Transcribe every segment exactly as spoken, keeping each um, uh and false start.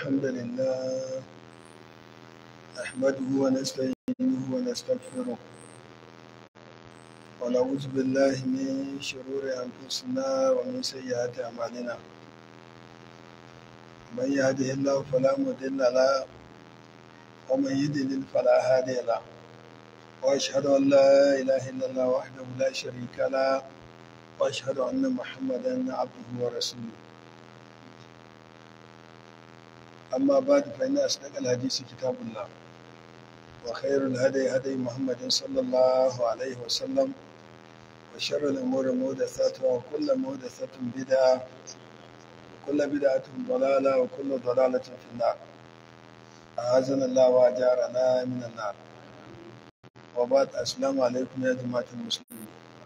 الحمد لله نحمده ونستعينه ونستغفره ونعوذ بالله من شرور أنفسنا ومن سيئات أعمالنا من يهده الله فلا مضل له ومن يضلل فلا هادي له وأشهد أن لا إله إلا الله وحده لا شريك له وأشهد أن محمدا عبده ورسوله أما بعد فإن أصدق الحديث كتاب الله وخير الهدي هدي محمد صلى الله عليه وسلم وشر الأمور محدثاتها وكل محدثة بدعة وكل بدعة ضلالة وكل ضلالة في النار أعاذنا الله وأجارنا من النار وبعد السلام عليكم يا جماعة المسلمين.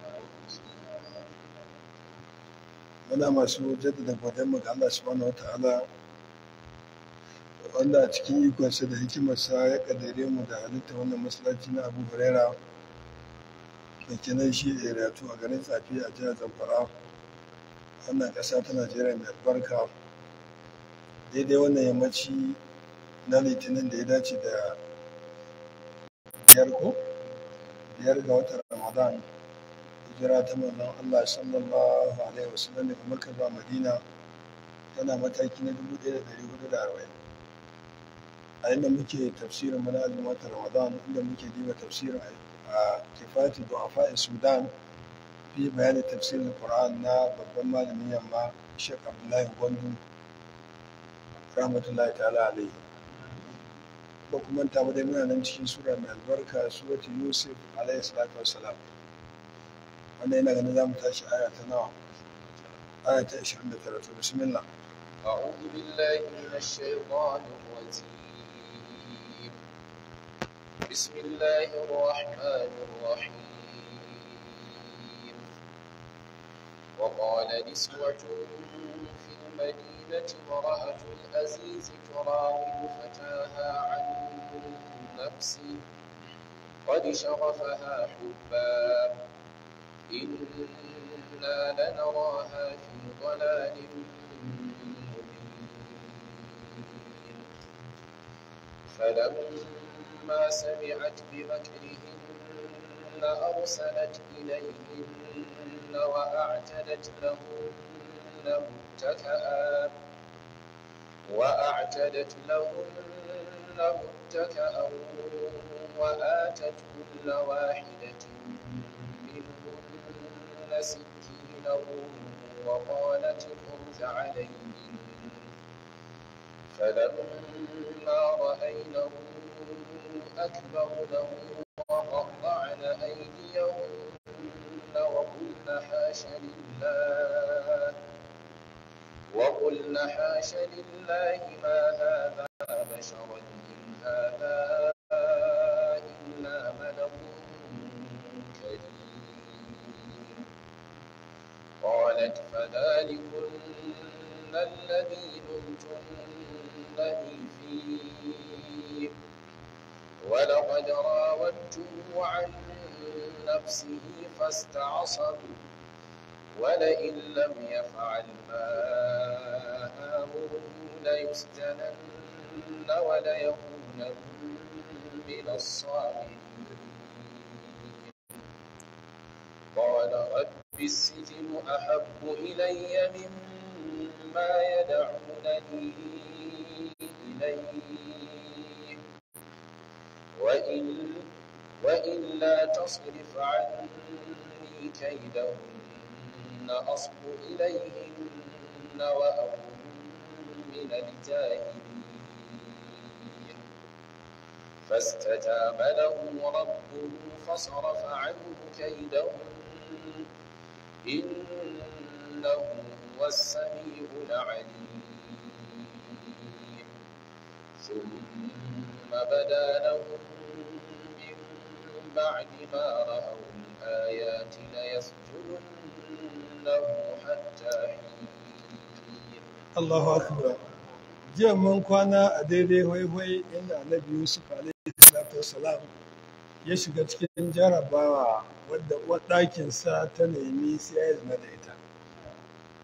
muna masu jaddada godonmu ga Allah subhanahu wata'ala wanda a cikin ikonsa da hikimarsa ya kaddare mu da halitta wannan masallaci na Abu Huraira da ke nan shi da Riyatu a garin Tsafi a jihar Zamfara wannan ƙasa ta Najeriya mai albarka daidai wannan yammaci na Litinin da ya dace da biyar ko biyar ga watan Ramadan hijira ta manzon Allah sallallahu alaihi wasallam daga Makka zuwa Madina tana mataki na dubu ɗaya da ɗari hudu da arba'in a inda muke tafsirin mana azumin Ramadan inda muke diba tafsirin a kifati du'afa Sudan fi bayani tafsirin Qur'an na babban malamin yamma Sheikh Abdullahi Gwandu rahmatullahi ta'ala alaihi ba kuma ta dai muna nan cikin sura mai albarka suratu Yusuf alaihi salatu wassalam wanda yana ganin za mu tashi aya ta nawa aya ta ashirin da tara to bismillah أعوذ بالله من الشيطان الرجيم بسم الله الرحمن الرحيم وقال نسوة في المدينة امرأة العزيز تراود فتاها عن نفسه قد شغفها حبا إنا لنراها في ضلال مبين فلما سمعت بمكرهن أرسلت إليهن وأعتدت لهن متكئا وأعتدت لهن متكئا وآتت كل واحدة سكينا وقالت اخرج عليهم فلما رأينه أكبرنه وقطعن أيديهن وقلن حاش لله وقلن حاش لله ما هذا بشرا إن هذا إلا ملك كريم قالت فذلكن الذي لمتنني فيه ولقد راودته عن نفسه فاستعصم ولئن لم يفعل ما آمره ليسجنن وليكون من الصاغرين قال رب السجن أحب إلي مما يدعونني إليه وإن وإلا تصرف عني كيدهن أصب إليهن وأكن من الجاهلين فاستجاب له ربه فصرف عنه كيدهن إنه هو السميع العليم ثم بدا لهم من بعد ما رأوا الآيات ليسجننه حتى حين Allahu akbar jiya mun kwana a daidai waiwai inda Annabi Yusuf alaihi salatu wassalam ya shiga cikin jarabawa wadda uwar ɗakinsa ta nemi sai ya zina da ita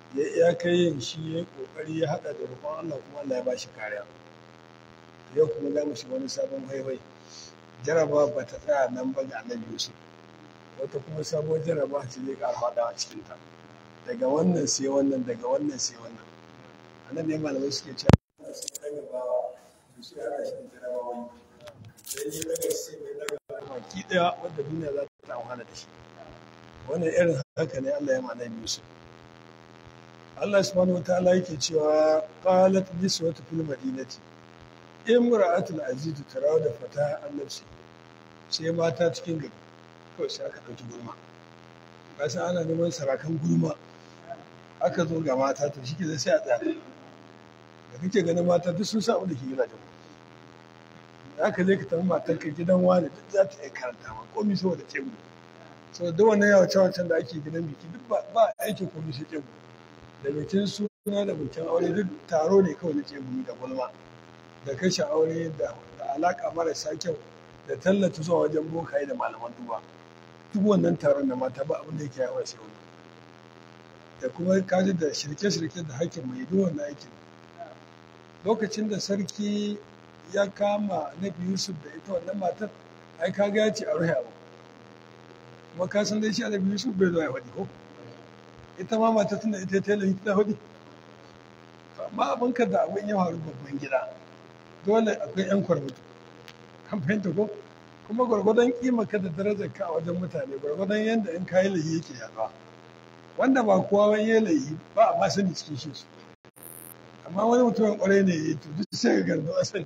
ya kai yin shi ya kokari ya hada da roƙon Allah kuma Allah ya ba shi kariya. Yau kuma za mu shiga wani sabon haifai. Jaraba ba ta tsaya nan ba ga Annabi Yusuf, wata kuma sabuwar jaraba ce zai ƙara faɗawa cikin ta. Daga wannan sai wannan, daga wannan sai wannan. A nan ne malamai suke cewa su daga bawa da su haɗa shi da jarabawoyi. Sai yi daga sai mai daga baki ɗaya wanda duniya za ta amfana da shi. Wannan irin haka ne Allah ya ma Annabi Yusuf. Allah subhanahu wa ta'ala yake cewa qalat niswatu fil madinati imra'atul aziz tarawa da fata annabsi, sai mata cikin gari kawai sai aka ɗauki gulma. Kasan ana neman sarakan gulma, aka zo ga mata to shi ke sai a tsaya da kake ganin mata duk sun samu da ke gidajen da aka je ka tafi matar ka gidan wani duk za ta iya karanta ma komi saboda tebur, saboda duk wannan yawace wancan da ake gidan biki duk ba aikin komi sai tebur, da bikin suna da bikin aure duk taro ne kawai na teburi da gulma da kashe aure da alaka marasa kyau da tallata zuwa wajen bokaye da malaman duba. Duk wannan taron da mata ba abin da yake yawa sai wani, da kuma kaji da shirke-shirke da hakin mai duk wannan aikin. Lokacin da sarki ya kama Nabi Yusuf da ita wannan matar, ai kaga ya ce a ruhe abu, kuma ka san dai shi Nabi Yusuf bai zo ya faɗi ko ita ma matar tunda ita ta yi ta faɗi. Amma abin ka da abin ya faru babban gida dole akwai yan kwarmutu, kan fahimta ko, kuma gwargwadon kima ka da darajar ka a wajen mutane gwargwadon yadda in kayi layi yake yaduwa. Wanda ba kowa wani ya layi ba a ma sani cikin shi su, amma wani mutumin kwarai ne ya to duk sai ga gardo asali.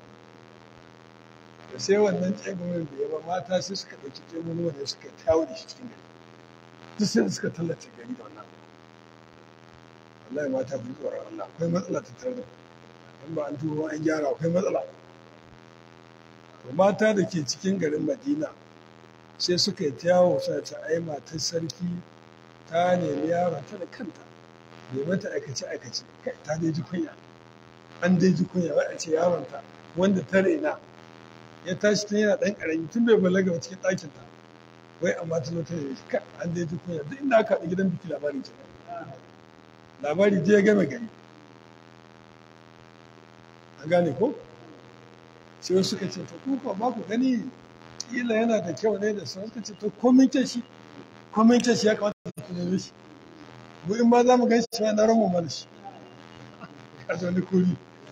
Da sai wannan tsegumin da ya ba mata sai suka ɗauki tsegumin wanda suka tawo da shi cikin gari, duk sai suka tallace gari da wannan. Wallahi mata kun tsoron Allah, akwai matsala tattare da in ba an tuba an gyara akwai matsala. Mata da ke cikin garin Madina sai suka yi ta yawo suna ta ai matar sarki ta nemi yaron ta da kanta bai mata aikace aikace, kai ta dai ji kunya, an dai ji kunya wai a ce yaron ta wanda ta raina ya tashi tun yana dan karami tun bai balaga ba cikin ɗakin ta, wai amma ta zo ta yi kai an dai ji kunya. Duk inda aka haɗu gidan biki labarin ce, labari dai ya game gari, an gane ko. Sai wasu suka ce to kuka ba ku gani kila yana da kyau ne da su, suka ce to komin kyan shi komin kyan shi ya kamata ku neme shi, mu in ba za mu gan shi na ramu mana shi ka zo ni kuri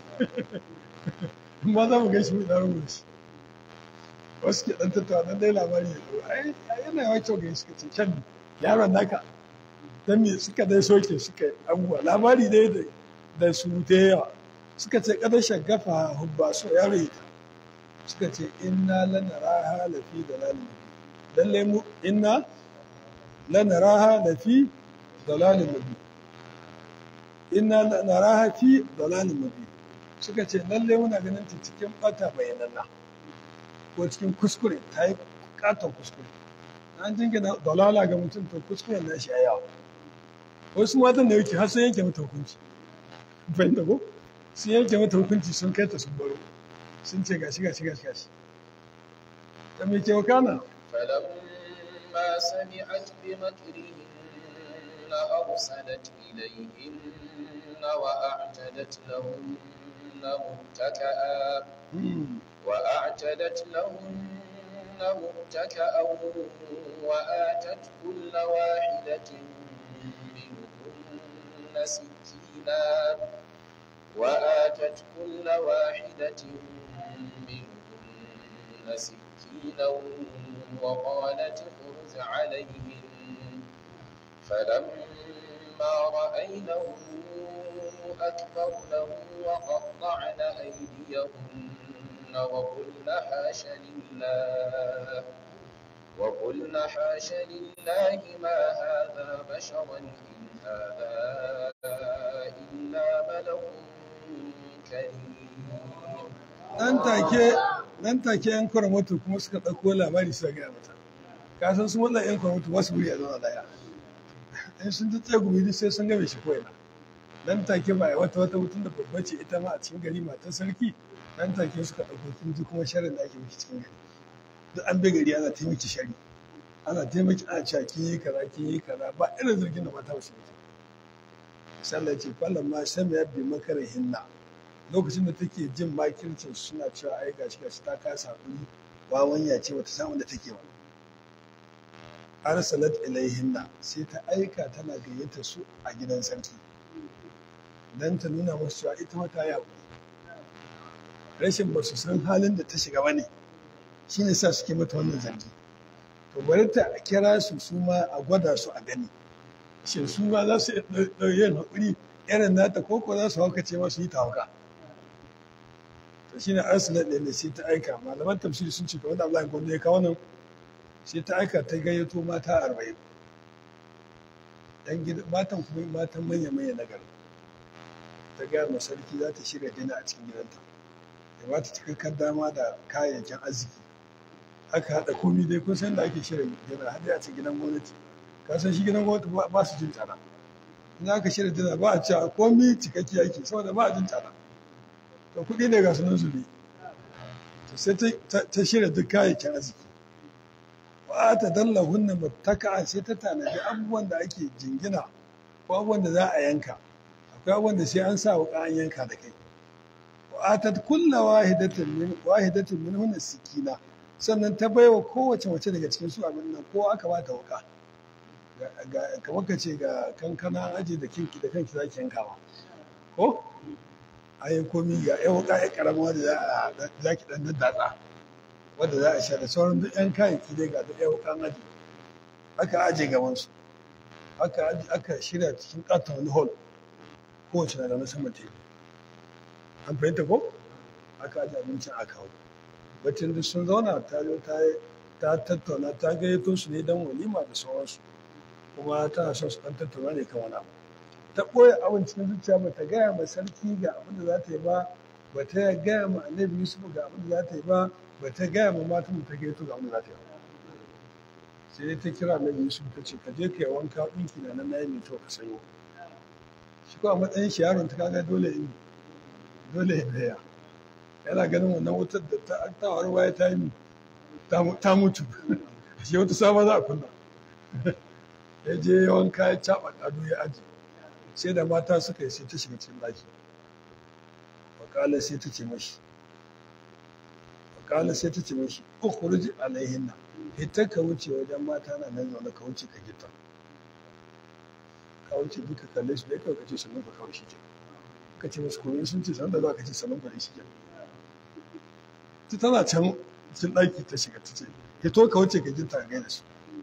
in ba za mu gan shi mu na ramu shi. Wasu ke dan tattawa dan dai labari ya zo ai yana yawa kyau ga suka ce kyan yaron naka dan me suka dai soke suka abubuwa labari dai da su da yawa. Suka ce kada shagafa hubba so ya rita, suka ce inna lanaraha lafi dalalin mubin, lalle mu inna lanaraha lafi dalalin mubin, inna lanaraha fi dalalin mubin. Suka ce lalle muna ganin ta cikin bata bayananna ko cikin kuskure, ta yi katon kuskure. An jingina dalala ga mutum to kuskuren na shi a yawa. Wasu matan da yake har sun yanke mata hukunci, fahimta ko, sun yanke mata hukunci sun kai ta sun baro, sun ce gashi gashi gashi gashi. Da me ke wakana? فلما سمعت بمكرهن أرسلت إليهن وأعتدت لهن متكئا وأعتدت لهن متكئا وآتت كل واحدة منهن سكينا وآتت كل واحدة منهن سكينا وقالت اخرج عليهن فلما رأينه أكبرنه وقطعن أيديهن وقلن حاش لله وقلن حاش لله ما هذا بشرا إن هذا إلا ملك nan take nan take yan kwarmatu kuma suka ɗauko labari suka gaya mata. Ka san su wannan yan kwarmatu wasu wuri a zauna daya, in sun ji tsegumi sai sun game shi ko'ina. Nan take ba a wata wata mutum da babba ce ita ma a cikin gari matar sarki, nan take suka ɗauko kin ji kuma sharrin da ake miki cikin gari. Duk an bai gari ana taimaki shari, ana taimaki ana cewa kin yi kaza kin yi kaza ba irin zargin da mata ba su yi. sallah ce falon ma sami yabbi makarin hinna lokacin da take jin makircin suna cewa ai gashi gashi ta kasa hakuri wawanya ce wata samun da take ba arsalat ilaihinna sai ta aika tana gayyata su a gidan sarki dan ta nuna musu cewa ita mata ya rashin ba su san halin da ta shiga bane shine sa suke mata wannan zargi to bari ta kira su su ma a gwada su a gani shin su ma za su yin haƙuri irin nata ko ko za su haukace masu yi ta hauka to shine arsalat ɗin da sai ta aika malaman tafsiri sun ce kamar da Allah ya ya kawo nan sai ta aika ta gayyato mata arba'in dan gida matan kuma matan manya manya na gari ta gaya ma sarki za ta shirya dina a cikin gidanta da ba ta cikakkar dama da kayayyakin arziki aka haɗa komi dai kun san da ake shirya dina har a cikin gidan gwamnati ka san shi gidan gwamnati ba su jin tsada in aka shirya dina ba a cewa komi cikakki ake saboda ba a jin tsada to kuɗi ne ga sunan su ne sai ta shirya duk kayayyakin arziki ba ta dalla hunna muttaka sai ta tanadi abubuwan da ake jingina ko abubuwan da za a yanka akwai abubuwan da sai an sa wuka an yanka da kai wa ta kulla wahidatin min wahidatin min hunna sikina sannan ta baiwa kowace mace daga cikin su abin nan ko aka ba ta wuka ga kamar ka ce ga kankana aje da kinki da kanki zaki yankawa ko ayi komi ga ya wuka ya karama da za ki dan daddatsa wanda za a sha da sauran duk yan kayayyaki dai ga duk yan wukan aji aka aje gaban su aka aka shirya cikin katon wani hall kowace na da na sama teku an fahimta ko aka aje abincin a kawo bacin duk sun zauna ta zo ta tattauna ta gayyato su ne don walima da sauransu kuma tana son su ɗan tattauna ne kan wani abu ta ɓoye abin cikin zuciya ba ta gaya ma sarki ga abin da za ta yi ba ba ta gaya ma annabi yusuf ga abin da za ta yi ba ba ta gaya ma matan da ta gayyato ga abin da za ta yi ba sai dai ta kira annabi yusuf ta ce ka je ka yi wanka ɗinki na nan nayi mai kyau ka sanyo shi ko a matsayin shi yaron ta kaga dole in dole ya baya yana ganin wannan wutar da ta ta warwaye ta yi ta mutu shi wata sama za a kunna ya je yawan kayan caɓa ado ya aji sai da mata suka yi sai ta shiga cikin ɗaki wakala sai ta ce mashi wakala sai ta ce mashi ukhruj alaihinna ita ka wuce wajen mata na nan zaune ka wuce ka gita ka wuce duka kalle su dai kawai ka ce sannan ka kawai shi ke ka ce masu komai sun ce sannan da za ka ce sannan ka shi ke ta tana can cikin ɗaki ta shiga ta ce hito ka wuce ka gita ka gaida su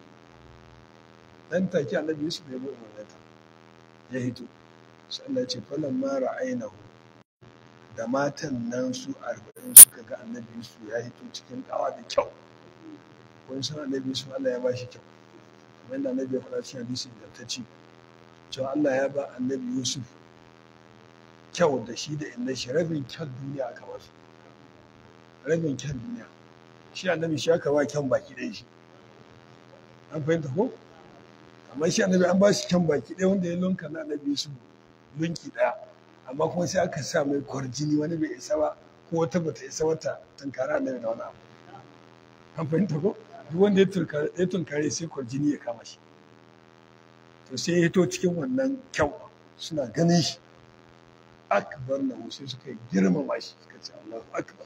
dan take annabi Yusuf ya bi umarnata ya hito sai Allah ya ce falan ma ra'aynahu da matan nan su arba'in suka ga annabi Yusuf ya hito cikin kawa da kyau kun san annabi Yusuf Allah ya ba shi kyau kamar yadda annabi ya faɗa cikin hadisi da ta ce cewa Allah ya ba annabi Yusuf kyau da shi da inda shi rabin kyan duniya aka ba su rabin kyan duniya shi annabi shi aka ba kyan baki ɗaya shi an fahimta ko amma shi annabi an ba shi kyan baki ɗaya wanda ya lunka na annabi su lunki ɗaya amma kuma sai aka sa mai kwarjini wani bai isa ba ko wata bata isa wata tunkara annabi da wani abu an fahimta ko duk wanda ya tunkare sai kwarjini ya kama shi to sai ya hito cikin wannan kyau suna ganin shi akbar na sai suka yi girmama shi suka ce Allahu akbar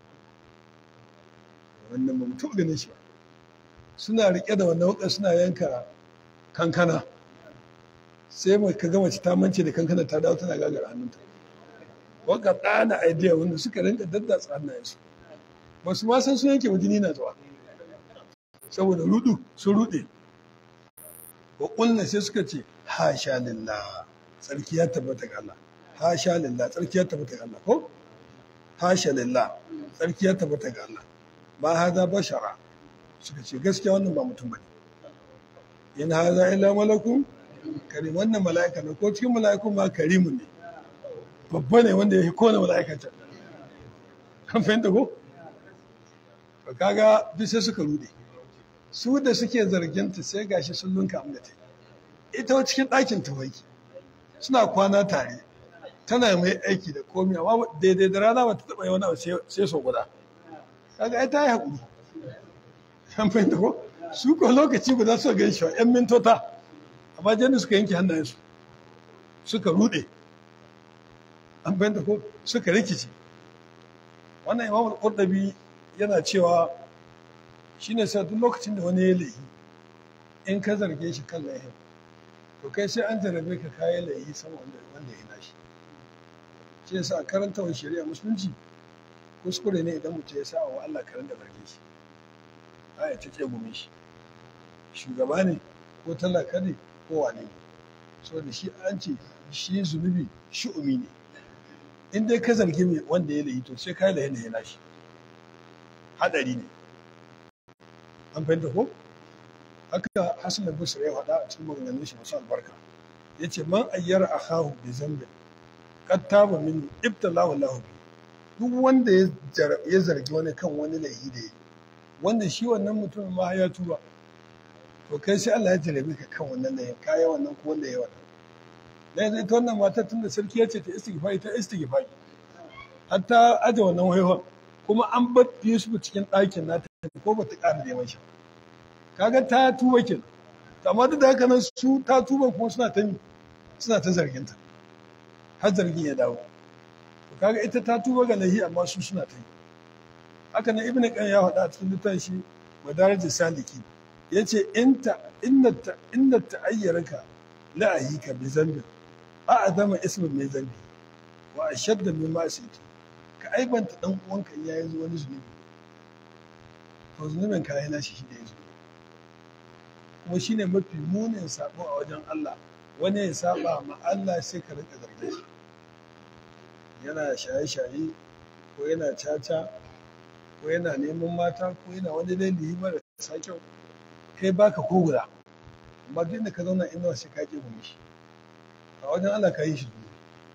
wannan ba mutum ganin shi ba suna riƙe da wannan wuƙar suna yanka kankana sai mai ka gama ta mance da kankana ta dawo tana gagara hannunta waka ɗana idea wanda suka rinka daddatsa hannayensu ba su ma san sun yanke wa jini na zuwa saboda rudu sun rude wa ƙulna sai suka ce hasha lillah tsarki ya tabbata ga Allah hasha lillah tsarki ya tabbata ga Allah ko hasha lillah tsarki ya tabbata ga Allah ba haza bashara suka ce gaskiya wannan ba mutum bane in haza illa malakun karim wannan mala'ika ne ko cikin mala'ikun ma karimu ne babba ne wanda ya yi kone mala'ika can kan fahimta ko ba kaga duk sai suka rude su da suke zarginta sai gashi sun lunka amma ta ita cikin ɗakin ta wai suna kwana tare tana mai aiki da komi amma daidai da rana ba ta taɓa yi wani abu sai so guda kaga ai ta yi haƙuri kan fahimta ko su ko lokaci guda suka gan shi wa ‘yan mintota amma jani suka yanke hannayensu suka rude an bayyana ko suka rikice. Wannan Imam Al-Qurtubi yana cewa shine sai duk lokacin da wani ya laifi in ka zarge shi kan laifin to kai sai an jarabe ka kayan laifi sama wanda wanda ya nashi. Shi yasa karanta wa shari'a musulunci kuskure ne idan mutum ya sa wa Allah karan da zarge shi. Aya ta ce gumin shi. Shugaba ne ko talaka ne ko wane ne. Saboda shi an ce shi zunubi shi'umi ne. In dai ka zargi mai wanda ya laifi to sai ka laifi ne ya nashi. Hadari ne. An fahimta ko? Haka Hassan al-Basri ya faɗa a cikin maganganun shi masu albarka. Ya ce man ayyara akahu bi zambin qad taba min ibtalahu Allahu bi. Duk wanda ya zargi wani kan wani laifi da yi wanda shi wannan mutumin ma ya tuba to kai sai Allah ya jarabe ka kan wannan laifin ka yi wannan ko wanda ya wannan. Dan ita wannan mata tun da sarki ya ce ta istighfari ta istighfari hatta aje wannan haihuwa kuma an bar Yusuf cikin ɗakin nata ko ba ta ƙara neman shi. Kaga ta tuba kenan. Amma duk da haka nan su ta tuba kuma suna ta suna ta zarginta har zargin ya dawo. Kaga ita ta tuba ga lahi amma su suna ta yi. Haka nan Ibn Qayyim ya faɗa a cikin littafin shi Madarij Saliki yace inta inna ta inna ta'ayyaraka la ahika bi zambi a'zama ismin mai zambi wa ashadda min ma'siyati. Ka aibanta dan uwanka in yayi zo wani zunubi to zunubin ka yana shi shi da yazo kuma shine mafi munin sabo a wajen Allah. Wani ya saba ma Allah sai ka rika zarge shi yana shaye-shaye ko yana caca ko yana neman mata ko yana wani dalili mara sa kyau kai baka ko guda amma duk da ka zauna inuwa sai ka ke gumi shi a wajen Allah ka yi shi zunubi.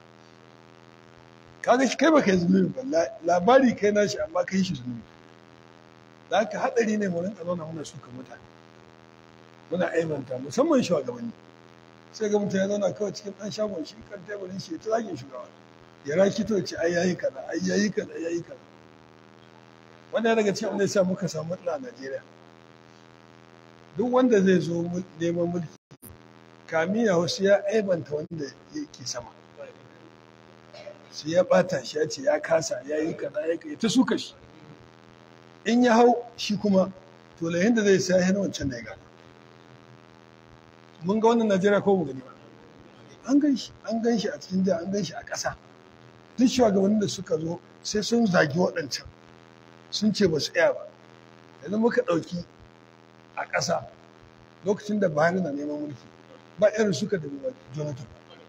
Kaga shi kai baka yi zunubi ba labari kai nashi amma ka yi shi zunubi. Da haka haɗari ne mu rinka zauna muna suka mutane muna aibanta musamman shugabanni sai ga mutum ya zauna kawai cikin ɗan shagon shi kan teburin shi ta zagin shugaba ya rakito ce ai yayi kaza ai yayi kaza yayi kaza. Wannan daga cikin wanda ya sa muka samu matsala a Najeriya. Duk wanda zai zo neman mulki kamiya wasu ya aibanta wanda yake sama sai ya bata shi ya ce ya kasa ya yi kaza ya kai ta suka shi in ya hau shi kuma to lahin da zai sa ya wancan da ya gana. Mun ga wannan Najeriya ko mu gani ba an gan shi an gan shi a cikin jiha an gan shi a ƙasa. Duk shugabannin da suka zo sai sun zagi waɗancan sun ce ba su iya ba. Yanzu muka ɗauki a ƙasa lokacin da Buhari na neman mulki ba irin suka da Jonathan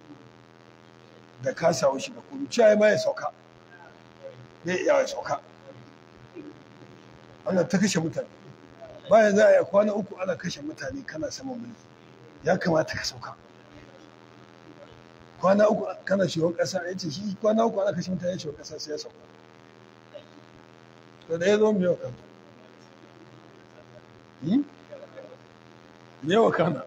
da kasawa shi da kudu cewa ma ya sauka bai iya ya sauka ana ta kashe mutane bayan za a yi kwana uku ana kashe mutane kana saman mulki ya kamata ka sauka. Kwana uku kana shugaban ƙasa ya ce shi kwana uku ana kashe mutane shugaban ƙasa sai ya sauka. To da ya zo mai wakana me wakana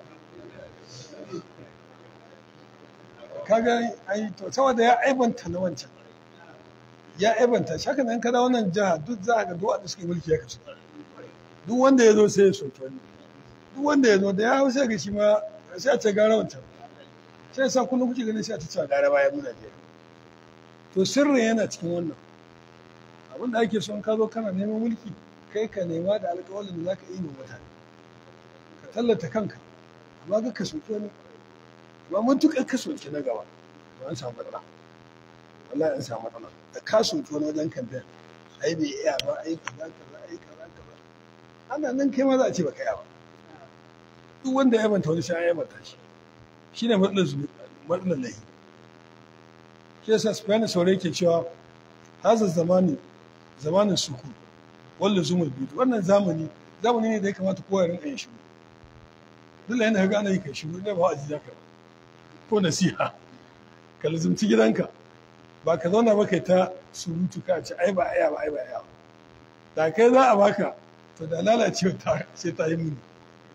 kaga ai to saboda ya aibanta na wancan ya aibanta shi haka nan kada wannan jiha duk za a ga duk wanda suke mulki ya kasu duk wanda ya zo sai ya soke wani duk wanda ya zo da ya hau sai ga shi ma sai a ce gara wancan sai sa kullum kuke ganin sai a ta cewa gara bayan muna je to sirrin yana cikin wannan abin da ake son ka zo kana neman mulki kai ka nema da alƙawarin da za ka yi wa mutane ka tallata kanka amma ga ka soke wani ba mun tuka ka soke na gaba ba an samu matsala wallahi an samu matsala da ka soke wani wajen kamfen ai bai iya ba ai kaza kaza ai kaza kaza ana nan kai ma za a ce ba kai ba duk wanda ya manta wani sai ya manta shi shine matsalar zunubi matsalar lahi shi yasa Spanish saurayi ke cewa hazar zamani zamanin suku wanda zumul bidu wannan zamani zamani ne da ya kamata kowa ya rinka yin shiru duk da yana ga ana yi kai shiru ne ba a ji zaka ko nasiha ka lazumci gidanka ba ka zauna ba kai ta surutu ka ce ai ba aya ba ai ba aya da kai za a baka to da lalacewa ta sai ta yi muni.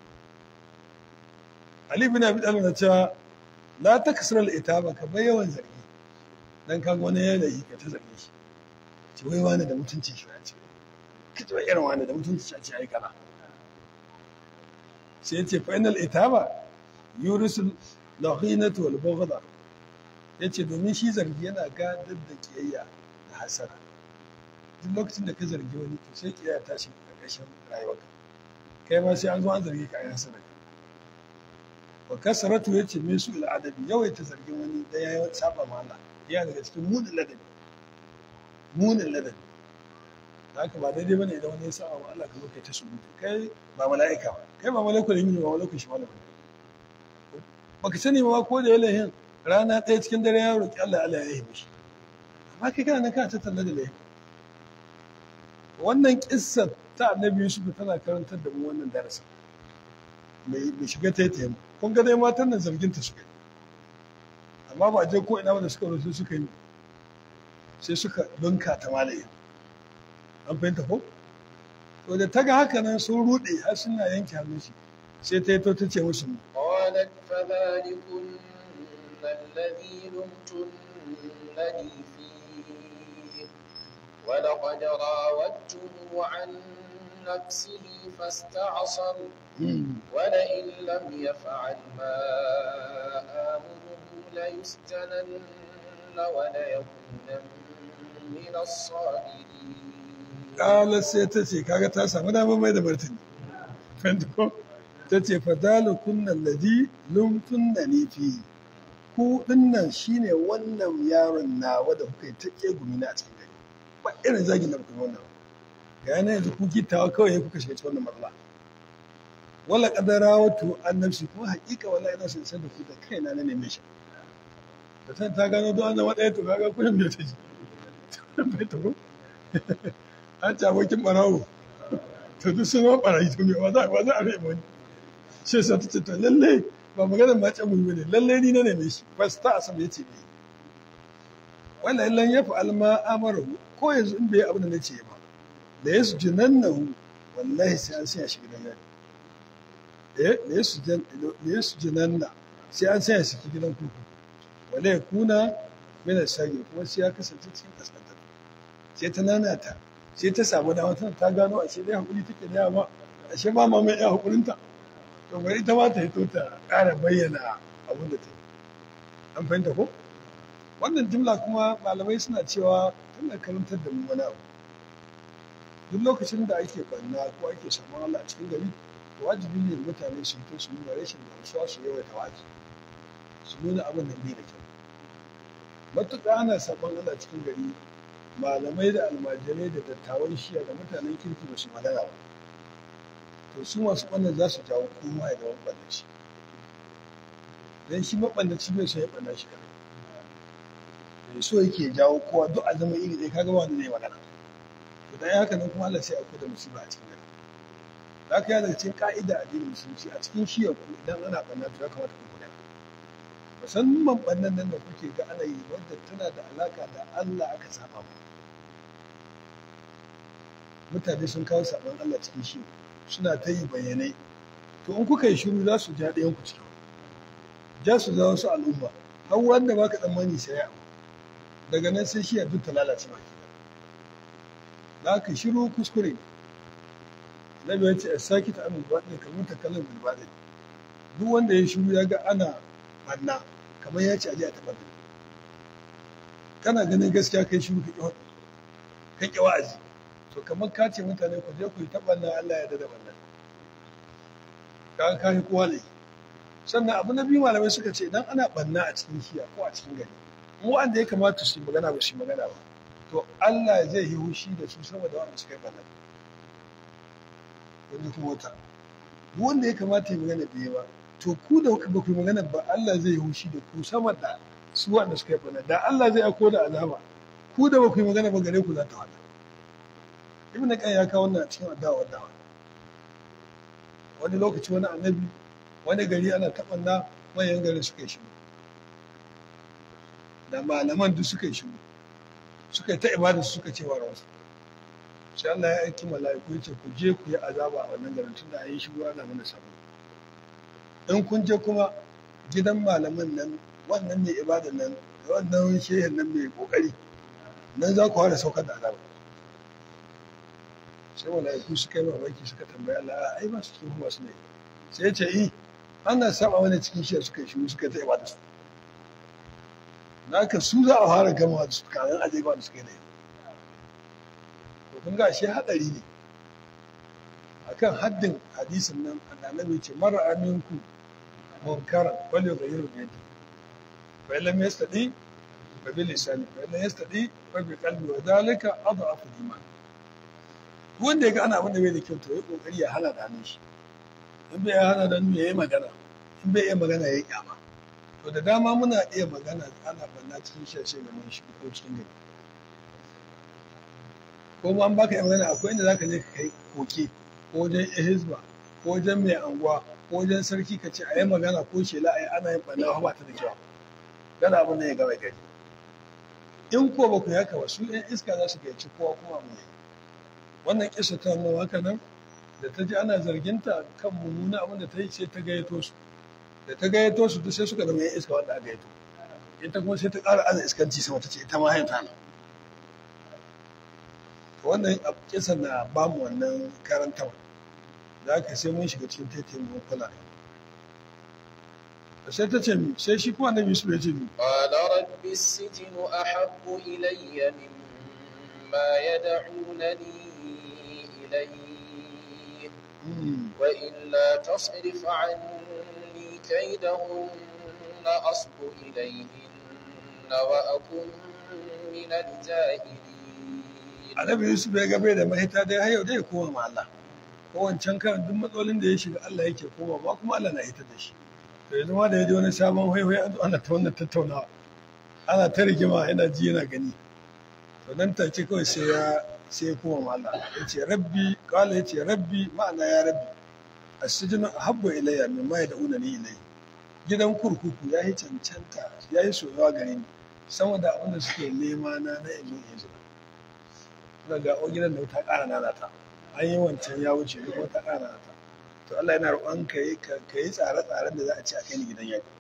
Ali bin Abi Talib na cewa la takasral itaba ka bai yawan zargi dan kaga wani ya yi ka ta zarge shi ce wai wani da mutunci shi ce ka ce irin wani da mutunci shi ce ai kana sai ya ce fa inal itaba yurisul lahinatu wal bughda ya ce domin shi zargi yana gadar da kiyayya da hasara. Duk lokacin da ka zargi wani to sai kiyayya ta shi a ƙarshen rayuwarka, kai ma sai an zo an zargi ka a yi hasara. Wa kasaratu ya ce me su al'adabi, yawaita zargin wani da ya yi saba ma Allah yana daga cikin munin ladabi, munin ladabi. Da haka ba daidai bane idan wani ya saba ma Allah ka zo kai ta surutu, kai ba mala'ika ba, kai ba mala'ikul yamini ba mala'ikul shimali ba. Baka sani ba ko da yalahin rana ɗaya cikin dare ya roƙi Allah Allah ya yi mishi, amma kai kana nan kana ta talla da laifi. Wannan kissa ta annabi Yusuf tana karantar da mu wannan darasin mai shiga taitayen. Kun ga dai matan nan zargin ta suka yi, amma ba a je ko ina ba da suka rusu suka yi sai suka dunka ta malaye. An fahimta ko? To da ta ga haka nan sun ruɗe har suna yanke hannun shi, sai ta yi to ta ce musu قالت فذلكن الذي لمتنني فيه ولقد راودته عن نفسه فاستعصم ولئن لم يفعل ما آمره ليسجنن وليكونن من الصاغرين. قالت سيتتي كاغا تا سامو دama mai da martani. Fentiko tace fadalukum alladhi lumtunnani fi, ku dinnan shine wannan yaron nawa da kuka yi ta kegumi na a cikin gari, ba irin zagin da kuka wannan ga yana yanzu ku gittawa kawai kuka shiga cikin wannan matsala. Wala kadara wato annabci kuma hakika wala ina son san da ku da kaina na neme shi da san ta gano don zama ɗaya to kaga kullum bai ta ji bai ta ko an ci abokin barawo to duk sun zama barayi to me wa za wa za a rai wani shi sa ta ce to lalle ba maganar ma ce mun bane lalle ni na neme shi bas ta asam yace bai wala illan ya fa alma amaru ko yanzu in bai abin da nace ba da yasu jinannahu wallahi sai an sai shi gidan yari da ya su jinanna sai an sanya su gidan kuku wale ya kuna mina sage kuma sai ya kasance cikin kaskantar sai ta nanata sai ta samu dama tana ta gano a shi dai hakuri take da yawa a shi ba ma mai iya hakurinta to bari ita ma ta hito ta ƙara bayyana abin da ta yi. An fahimta ko wannan jimla kuma malamai suna cewa tana karantar da mu wani abu. Duk lokacin da ake banna ko ake samun Allah a cikin gari wajibi ne mutane su fito su nuna rashin gamsuwa su yawaita waji su nuna abin da bai da kyau. Matuƙa ana saban Allah cikin gari, malamai da almajirai da dattawan shiya da mutanen kirki ba su magana ba, to su masu ɓannan za su jawo kowa ya zama ɓannaci don shi maɓannaci bai so ya ɓanna shi kan bai so yake jawo kowa duk a zama iri ɗaya kaga ba wanda zai magana. To dan haka nan kuma Allah sai a da musiba a cikin gari. Za ka yi daga cikin ka'ida a addinin musulunci a cikin shiyar ku idan ana ɓanna to ya kamata ku gudanar. Musamman ɓannan nan da kuke ga ana yi wadda tana da alaƙa da Allah aka saba mu. Mutane sun kawo saɓon Allah cikin shi suna ta yi bayanai. To in kuka yi shiru za su ja ɗayan ku cikin. Ja su za wasu al'umma. Har wanda baka tsammani sai ya daga nan sai shiyar duk ta lalace baki. Da aka shiru kuskure ne. Nabi ya ce a saki ta amin baɗin kamar ta kallon bilbaɗin. Duk wanda ya shiru ya ga ana banna kamar ya ce a je a taɓa. Kana ganin gaskiya kai shiru ka ƙi waɗi, ka ƙi wa'azi. To kamar ka ce mutane ku je ku yi taɓa nan Allah ya dada wannan. Ka ka yi kowa ne. Sannan abu na biyu malamai suka ce idan ana banna a cikin shiya ko a cikin gari, mu wanda ya kamata su yi magana ba su yi magana ba. To Allah zai yi hushi da su saboda wanda suka yi banna. Wanda kuma wata. Duk wanda ya kamata ya magana bai ba. To ku da ba ku magana ba Allah zai yi hushi da ku sama da su wanda suka yi banna. Da Allah zai ako da azaba. Ku da ba ku yi magana ba gare ku za ta wata. Ibn Qayyim ya kawo wannan a cikin addu'a dawa. Wani lokaci wani annabi wani gari ana taɓanna manyan garin suka yi shiru. Da malaman duk suka yi shiru. Suka yi ta ibada suka ce wa rasu. Sai Allah ya aiki mala'iku ya ce ku je ku yi azaba a wannan garin tunda an yi shiru ana mana sabo. In kun je kuma gidan malaman nan wannan mai ibadan nan da wannan shehin nan mai kokari nan za ku fara saukar da azaba. Sai mala'iku suka yi mamaki suka tambaya Allah ai ba su cikin masu ne. Sai ya ce i ana saba wani cikin shi suka yi shiru suka ta ibada su. na ka su za a fara gama da su kayan aje ba da suka yi da to kun ga shi hadari ne akan haddin hadisin nan annabi ce mara aminku munkaran wal yughayyiru bi yadihi fa lam yastadi fa bi lisani fa lam yastadi fa bi qalbi wa dhalika adhafu iman wanda ya ga ana abin da bai da kyau to ya kokari ya hana da hannun shi in bai hana da hannu ya yi magana in bai iya magana ya yi kyama to da dama muna iya magana ana banna cikin shashe ga mun shi ko cikin gari ko ma an baka yi magana akwai inda zaka je ka kai koke ko wajen hizba ko wajen mai anguwa ko wajen sarki ka ce a yi magana ko shela a yi ana yin banna ba ta da kyau gana abin da ya gaba gari in ko ba ku haka ba su ɗan iska za su gaici kowa kuma mu yi wannan kisa ta nuna haka nan da ta ji ana zarginta kan mummuna abin da ta yi sai ta gayyato su da ta gayyato su duk sai suka zama yan iska wanda aka gayyato ita kuma sai ta ƙara ana iskanci sama ta ce ita ma haifa na wannan kisa na ba mu wannan karantawa da aka sai mun shiga cikin taitayin mun kula sai ta ce mi sai shi kuma annabi Yusuf ya ce mi qala rabbi as-sijnu ahabbu ilayya mimma yad'unani ilayhi wa illa tasrif 'anni kaydahunna asbu ilayhinna wa akun min al-jahilin annabi Yusuf ya gabe da mahita dai har yau dai koma ma Allah ko wancan kan duk matsalolin da ya shiga Allah yake koma ba kuma Allah na hitar da shi to yanzu ma da ya ji wani sabon haihuwa ana ta wannan tattaunawa ana ta rigima yana ji yana gani to nan take kawai sai ya sai ya koma ma Allah ya ce rabbi kala ya ce rabbi ma'ana ya rabbi as-sijnu ahabbu ilayya mimma yad'unani ilayhi gidan kurkuku ya yi cancanta ya yi soyawa gare ni sama da abin da suke nema na na izo izo daga o gidan da ta ƙara nanata an yi wancan ya wuce duk wata ƙara nanata to Allah yana roƙon ka yi ka yi tsare-tsaren da za a ce a kai ni gidan yari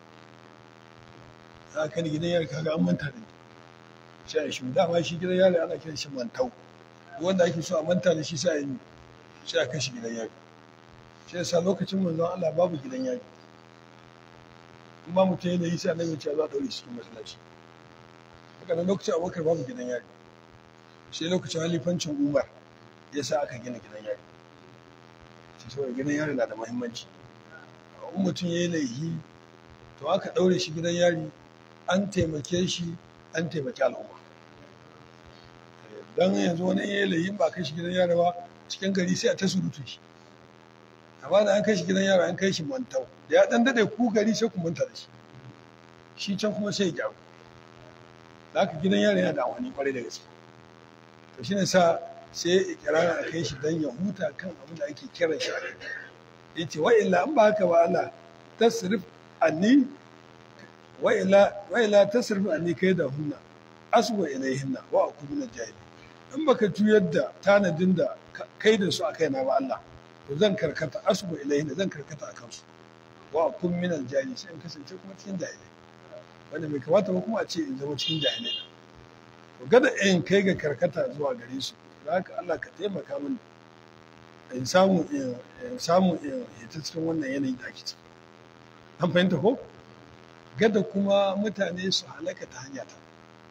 a kai ni gidan yari kaga an manta da ni shi a shi dama shi gidan yari ana kiran shi mantau wanda ake so a manta da shi sai a yi sai a kai shi gidan yari shi yasa lokacin manzon Allah babu gidan yari in ba mutum yana yi sai annabi ce za a daure shi cikin masallaci haka nan lokacin Abubakar babu gidan yari sai lokacin halifancin Umar ya sa aka gina gidan yari sai saboda gidan yari na da muhimmanci in mutum ya yi laifi to aka ɗaure shi gidan yari an taimake shi an taimaki al'umma don yanzu wani ya yi laifi ba kai shi gidan yari ba cikin gari sai a ta surutu shi amma da an kai shi gidan yari an kai shi mantau da ya ɗan daɗe ku gari sai ku manta da shi shi can kuma sai ya gyaru da haka gidan yari yana da amfani kwarai da gaske to shine sa sai ya ikirarin a kai shi don ya huta kan abin da ake kiran shi a kai ya ce wa illa an ba haka ba Allah tasrif anni wa illa wa illa tasrif anni kai da hunna aswa ilayhinna wa akun min al-jahil in baka juyar da tanadin da kai da su a kaina ba Allah to zan karkata aswa ilayhinna zan karkata a kansu wa akun min al-jahil sai in kasance kuma cikin jahilai wanda bai kamata ba kuma a ce in zama cikin jahilai gada in kai ga karkata zuwa gare su da haka Allah ka taimaka mini in samu in samu in hita cikin wannan yanayi da ake ciki an fahimta ko gada kuma mutane su halaka ta hanya ta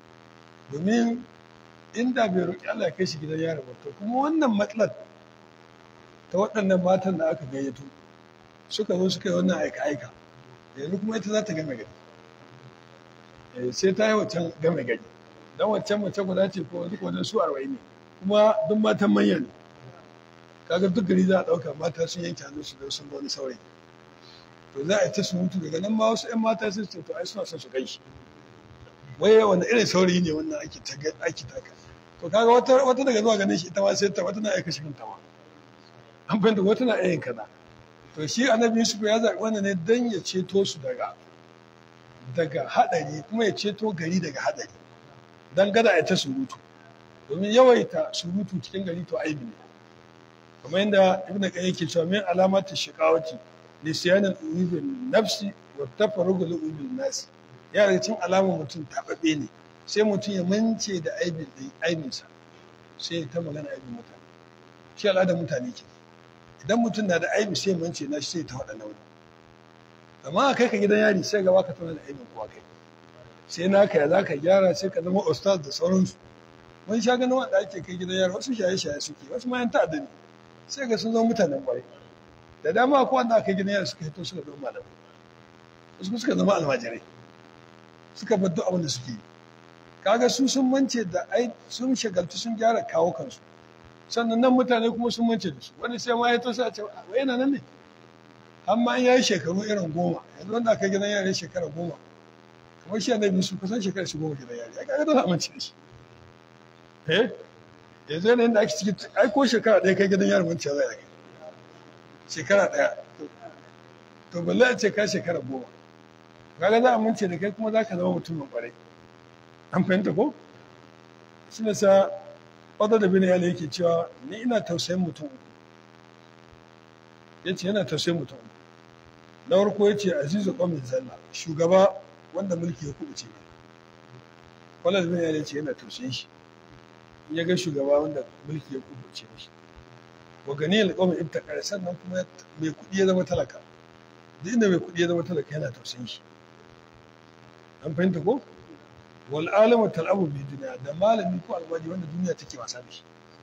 domin inda bai roƙi Allah ya kai shi gidan yaro ba to kuma wannan matsalar ta waɗannan matan da aka gayyato suka zo suka yi wannan aika-aika yanzu kuma ita za ta game gari sai ta yi wancan game gari don wancan mace guda ce ko duk wajen su arba'in ne kuma duk matan manya ne kaga duk gari za a ɗauka mata sun yanke hannu su don sun ga wani saurayi to za a yi ta surutu daga nan ma wasu 'yan mata sun ce to ai suna son su gan shi wai wanda irin saurayi ne wannan ake ta ake taka to kaga wata wata daga zuwa ganin shi ita ma sai ta wata na aika shi kanta ma an fahimta wata na ayin kaza to shi annabi Yusuf ya zaɓi wannan ne dan ya ceto su daga daga haɗari kuma ya ceto gari daga haɗari dan gada a ta surutu domin yawaita surutu cikin gari to aibi ne kamar yadda ibn qayyim yake cewa min alamati shiqawati lisyanul ulubin nafsi wa tafarrugul ulubin nasi ya daga cikin alamar mutum taɓaɓe ne sai mutum ya mance da aibin aibinsa sai ta magana aibin mutane shi al'adar mutane ke idan mutum na da aibi sai mance na shi sai ta faɗa nauni amma a kai ka gidan yari sai gaba ka tana da aibin kuwa kai sai naka ya za ka gyara sai ka zama ustaz da sauransu. Mun sha ganin wanda ake kai gidan yaro wasu shaye-shaye suke wasu ma yan ta'adda ne sai ga sun zama mutanen ƙwarai da dama ko wanda aka gidan yaro suka hito suka zama malamai wasu suka zama almajirai suka bar duk abin da suke yi. Kaga su sun mance da ai sun shagaltu sun gyara kawo kansu sannan nan mutane kuma sun mance da su wani sai ma ya to sai a ce wai yana nan ne amma an yayi shekaru irin goma yanzu wanda aka gidan yaro shekara goma kamar shi annabi su kusan shekara shi goma gidan yaro ai kaga dole a mance da shi eh yanzu yanayin da ake ciki ai ko shekara ɗaya kai gidan yaro mance zai kai shekara ɗaya to balle a ce ka shekara goma kaga za a mance da kai kuma za ka zama mutum mai ƙwarai. An fahimta ko? Shi ne sa wadda da bin yale yake cewa ni ina tausayin mutum ya ce yana tausayin mutum na farko ya ce azizu ƙwamin zalla shugaba wanda mulki ya kubuce ne. Wadda da bin yale ya ce yana tausayin shi in ya ga shugaba wanda mulki ya kubuce ne shi wa gani alƙwamin ibtakar sannan kuma mai kuɗi ya zama talaka duk inda mai kuɗi ya zama talaka yana tausayin shi. An fahimta ko? wal alamu tal'abu bi duniya da malami ko almajiri wanda duniya take wasa da shi.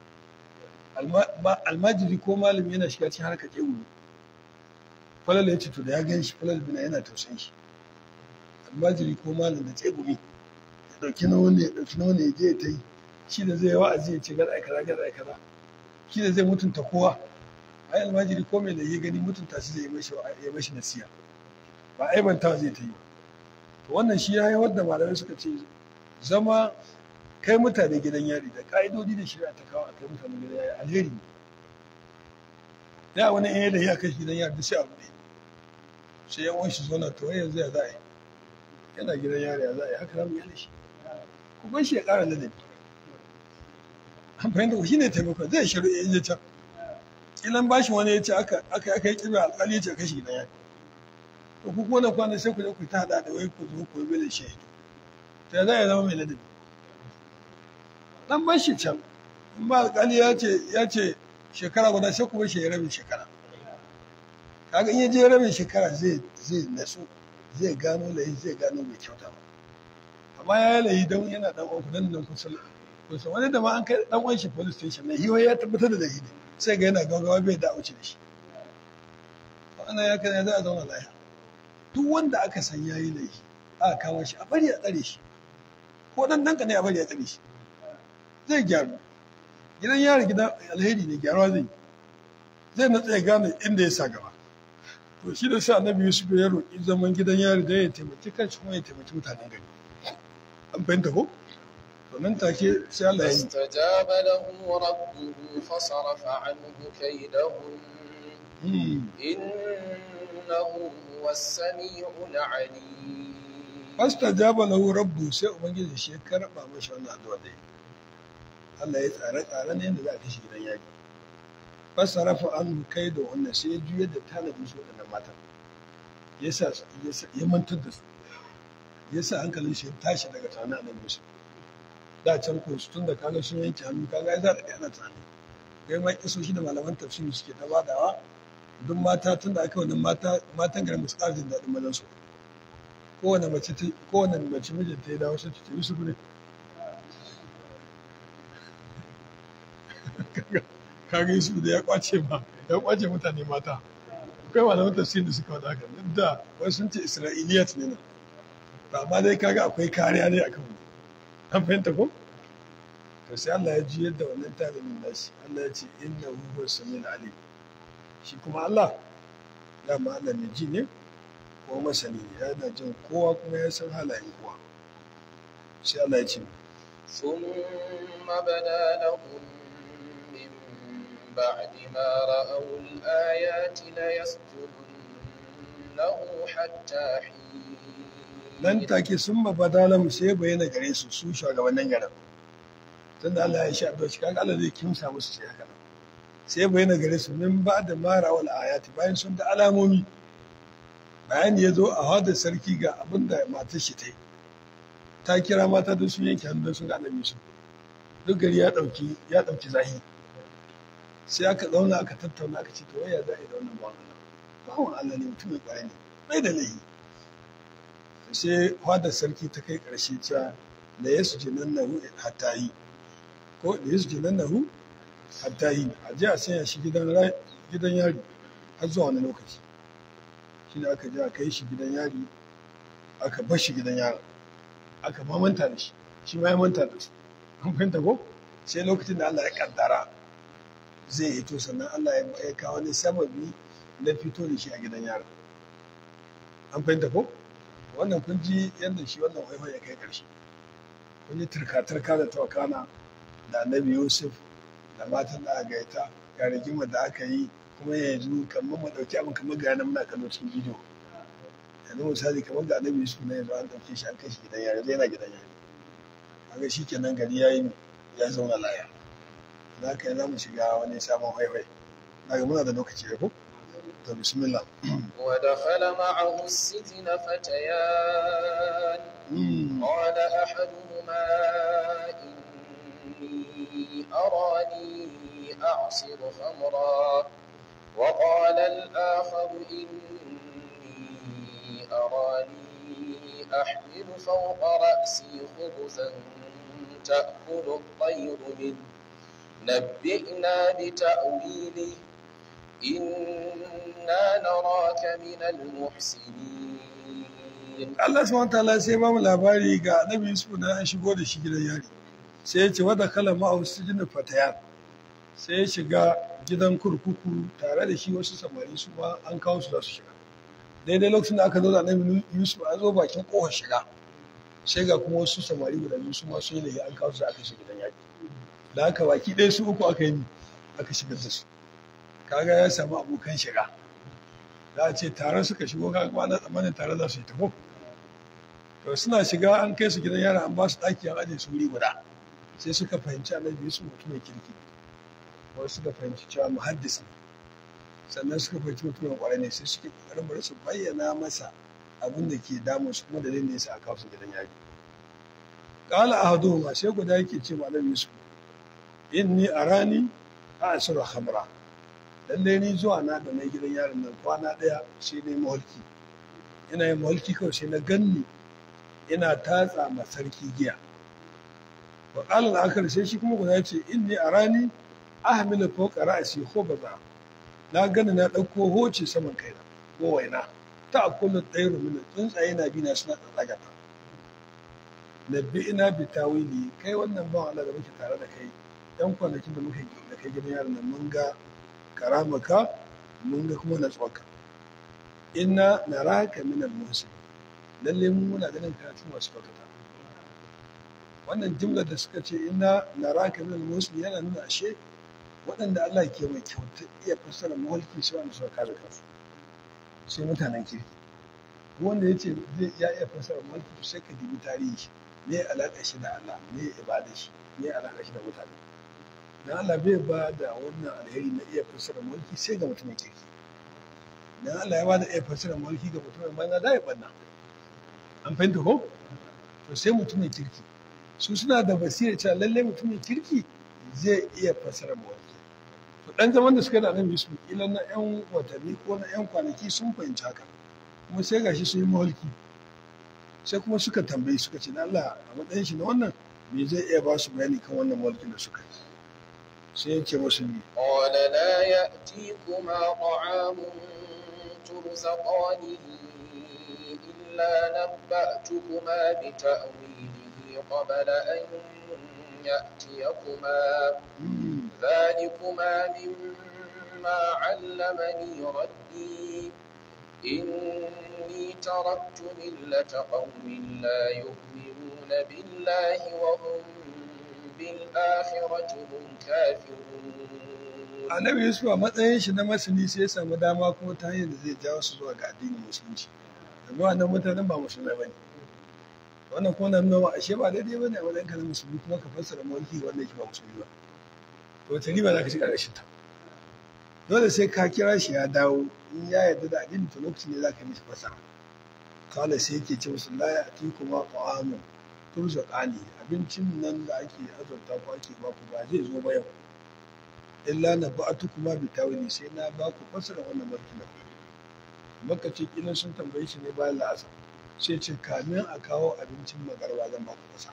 Almajiri ko malami yana shiga cikin harkar ƙewu falal ya ce to da ya gan shi falal bina yana tausayin shi. Almajiri ko malam da tsegumi ya ɗauki na wani ya ɗauki na wani ya je ya ta yi shi da zai wa'azi ya ce gada ai kaza gada ai kaza shi da zai mutunta kowa. Ai almajiri ko mai da ya gani mutunta shi zai yi mashi nasiha ba aibantawa zai ta yi. Wannan shi ya haifar da malamai suka ce zama kai mutane gidan yari da ka'idodi da shari'a ta kawo a kai mutane gidan yari alheri ne. Da wani in da ya kai gidan yari da sai abu ne sai yan wani shi zauna to yanzu ya za a yi yana gidan yari ya za a yi haka zamu yi shi ku bar shi ya ƙara ladabi. An fahimta shi ne taimako zai shari'a in ya can kilan bashi wani ya ce aka aka yi kirba alƙali ya ce a kashi gidan yari to ku kuma kwana sai ku je ku ta hada da wai ku zo ku yi bele shahidu to ya za ya zama mai ladabi dan ban shi can in ba alƙali ya ce ya ce shekara guda sai ku bar shi ya rabin shekara kaga in ya je rabin shekara zai zai nasu zai gano layi zai gano mai kyauta ba amma ya yi layi don yana dan uku dan nan kusa kusa wani da ma an kai dan uwan shi police station ne hiwa ya tabbatar da layi sai ga yana gaggawa bai da wuce da shi ana ya kana za a zauna lafiya. Duk wanda aka san ya yi laifi aka kama shi a bari a tsare shi ko dan danka ne a bari a tsare shi zai gyaru. Gidan yari gidan alheri ne gyaruwa zai zai na tsaye gane inda ya sa gaba. To shi da sa annabi Yusuf ya roƙi zaman gidan yari da ya taimaki kanshi kuma ya taimaki mutanen gari. An fahimta ko? To nan take sai Allah ya yi. Fastajaba lahu rabbuhu fasarafa anhu kaydahum innahu huwas-sami'ul 'alim. Fastajaba lahu rabbuhu sai ubangiji shi ya karba mashi wannan addu'a da Allah ya tsare tsare ne yadda za a kashi gidan yaki. Fasarafa anhu kaydahum wannan sai ya juyar da tanadin su waɗannan matan. Yasa ya mantar da su. Yasa hankalin shi ya tashi daga tunanin annabi Yusuf. Da can ko tun da kaga sun yanke hannu kaga ya zaɗa ɗaya na tunani. Kai ma kisoshi da malaman tafsiri suke ta badawa duk mata tun da aka wannan mata matan garin musu ƙara jin daɗin mazan su. Kowane mace ta kowane mace mijinta ya dawo sai ta Yusuf ne. Kaga Yusuf da ya kwace ma ya kwace mutane mata. Kai malaman tafsiri da suka wada haka duk da wasu sun ce Isra'iliyat ne nan. Amma dai kaga akwai kariya ne akan mu. An fahimta ko? To sai Allah ya ji yadda wannan talimin nashi Allah ya ce inna huwa samiul alim shi kuma Allah dama Allah mai ji ne ko masani ne yana jin kowa kuma ya san halayen kowa sai Allah ya ce thumma bada lahum min ba'di ma ra'aw al-ayati la yasjudunahu hatta hin nan take sun mabada lahum sai bayyana gare su su shugabannin garin tunda Allah ya sha addu'a kaga Allah zai kimsa musu sai haka sai bayyana gare su min ba da mara wal ayati bayan sun da alamomi bayani ya zo a hada sarki ga abin da matar shi ta yi ta kira mata da sun yanke hannu sun ga annabi su duk gari ya dauki ya dauki zahi sai aka zauna aka tattauna aka ce to waya za a yi da wannan bawan Allah bawan Allah ne mutum mai kwarai ne bai da laifi sai fadar sarki ta kai ƙarshe cewa da ya su jinan nahu hatta yi ko da ya su jinan nahu hatta yi a je a sanya shi gidan yari har zuwa wani lokaci shi da aka je a kai shi gidan yari aka bar shi gidan yari aka ma manta da shi shi ma ya manta da su an fahimta ko sai lokacin da Allah ya kaddara zai hito sannan Allah ya kawo wani sababi na fito da shi a gidan yari an fahimta ko wannan kun ji yadda shi wannan waifai ya kai ƙarshe kun ji turka-turka da tawakana da annabi Yusuf da matan da aka gaita ga rigimar da aka yi kuma yanzu kamar mu ɗauki abin kamar ga muna kallo cikin bidiyo yanzu misali kamar ga annabi Yusuf na yanzu an ɗauke shi an kai shi gidan yari zai yana gidan yari kaga shi kenan gari ya yi ya zauna laya za ka yi za mu shiga wani sabon haifai daga muna da lokaci da ku to bismillah ودخل معه السجن فتيان قال أحدهما إني أراني أعصر خمرا وقال الآخر إني أراني أحمل فوق رأسي خبزا تأكل الطير منه نبئنا بتأويله إنا نراك من المحسنين. Allah subhanahu wataala sai ba mu labari ga Annabi Yusuf da an shigo da shi gidan yari sai ya ce wada kala ma'ahu sijin fatayan sai ya shiga gidan kurkuku tare da shi wasu samari su ma an kawo su za su shiga daidai lokacin da aka zo da Annabi Yusuf an zo bakin kofar shiga sai ga kuma wasu samari guda biyu su ma sun yi an kawo su aka shiga gidan yari da haka baki ɗaya su uku aka yi aka shigar da su kaga ya samu abokan shiga za a ce tare suka shigo kaga kuma ana tsammanin tare za su yi tafi to suna shiga an kai su gidan yara an ba su ɗaki an aje su wuri guda sai suka fahimci Annabi Yusuf mutumin kirki wasu suka fahimci cewa muhaddis ne sannan suka fahimci mutumin kwarai ne sai suke kokarin bari su bayyana masa abin da ke damun su kuma dalilin da yasa aka kawo su gidan yari qala ahaduhuma sai guda yake ce ma Annabi Yusuf inni arani a'suru khamra lalle ni zuwa na da mai gidan yaron nan kwana daya sai ne maholki ina yin maholki kawai sai na ganni ina tatsa ma sarki giya wa qala al-akhar sai shi kuma guda ce inni arani ahmilu fawqa ra'si khubza na gani na dauko hoce saman kaina ko waina ta akulu tsayru min tsuntsaye na bina suna tsaga ta nabbi ina bi tawili kai wannan ba Allah da muke tare da kai dan kwanakin da muke da kai gidan yaron nan mun ga karamaka mun ga kuma natsuwarka inna naraka min al-muhsin lalle mun muna ganin karatu masu fakata wannan jimlar da suka ce inna naraka min al-muhsin yana nuna ashe waɗanda Allah ke mai kyauta iya fassara mahalki sai wanda suka kare kansu sai mutanen kirki wanda ya ce zai ya iya fassara mahalki sai ka dibi tarihi me alaƙa shi da Allah me ibada shi me alaƙa shi da mutane dan Allah bai ba da wannan alheri na iya fassara mulki sai ga mutumin kirki dan Allah ya ba da iya fassara mulki ga mutumin banza da ya banna an fahimta ko to sai mutumin kirki su suna da basira cewa lalle mutumin kirki zai iya fassara mulki to dan zaman da suka da nan bisu ilan na yan watanni ko na yan kwanaki sun fahimci haka kuma sai gashi sun yi mulki sai kuma suka tambayi suka ce Allah a matsayin shi na wannan me zai iya ba su bayani kan wannan mulkin da suka yi sai ya ce musu ne qala la ya'tikuma ta'amun turzaqanihi illa nabba'tukuma bi ta'wilihi qabla an ya'tiyakuma dhalikuma mimma 'allamani rabbi إني تركت ملة قوم لا يؤمنون بالله وهم بالآخرة هم كافرون. Annabi Yusuf a matsayin shi na masani sai ya samu dama kuma ta hanyar da zai jawo su zuwa ga addinin musulunci. Amma wannan mutanen ba musulmai bane. Wannan kuma nan nawa ashe ba daidai bane a wajen kana musulmi kuma ka fassara mulki wanda yake ba musulmi ba. To ta riba za ka shiga rashin ta. Dole sai ka kira shi ya dawo in ya yarda da addini to lokacin ne za ka mishi fasara kala sai yake ce musu la ya'ti kuma ta'amu turzaqani abincin nan da ake azurta ko ake ba ku ba zai zo ba yau illa na ba'atu kuma bi tawili sai na ba ku fasara wannan barki da ku maka ce kila sun tambaye shi ne bayan la'asar sai ce kamin a kawo abincin magarba zan ba ku kasa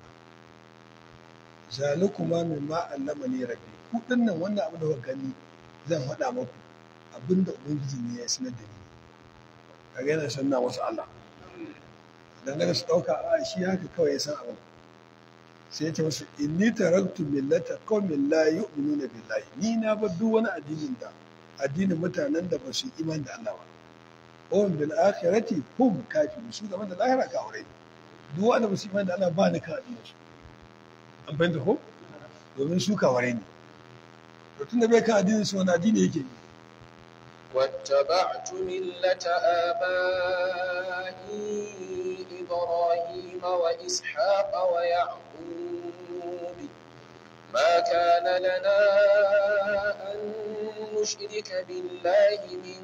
zalikuma mimma allamani rabbi ku dinnan wannan abu da kuka gani zan faɗa muku abinda ubangiji ne ya sanar da ni kaga yana sanna wasu Allah dan daga su dauka a shi haka kawai ya san abin sai ya ce musu inni taraktu millata qaumin la yu'minuna billahi ni na bar duk wani addinin da addinin mutanen da ba su iman da Allah ba hum bil akhirati hum kafirun su game da lahira ka aure duk wanda ba su iman da Allah ba ni ka addinin su an fahimta ko domin su kaware ne to tunda bai kan addinin su wani addini yake yi واتبعت ملة آبائي إبراهيم وإسحاق ويعقوب ما كان لنا أن نشرك بالله من